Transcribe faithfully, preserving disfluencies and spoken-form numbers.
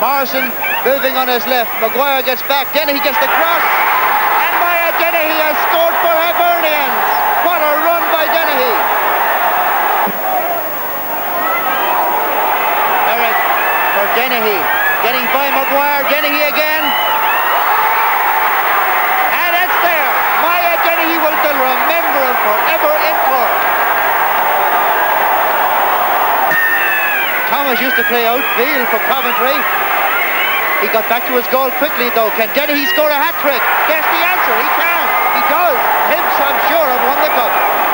Morrison moving on his left. Maguire gets back. Dennehy gets the cross. And Maya Dennehy has scored for Hibernians. What a run by Dennehy. Eric for Dennehy. Getting by Maguire. Dennehy again. And it's there. Maya Dennehy will be remembered forever in Cork. Thomas used to play outfield for Coventry. He got back to his goal quickly though. Can Dennehy score a hat-trick? There's the answer. He can. He does. Hibs, I'm sure, have won the cup.